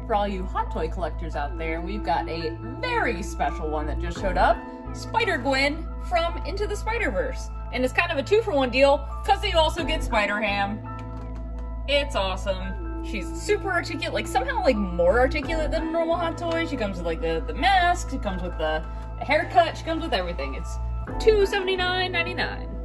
for all you hot toy collectors out there. We've got a very special one that just showed up. Spider Gwen from Into the Spider-Verse. And it's kind of a 2-for-1 deal, because you also get Spider-Ham. It's awesome. She's super articulate, like somehow like more articulate than a normal hot toy. She comes with like the mask, she comes with the haircut, she comes with everything. It's $279.99.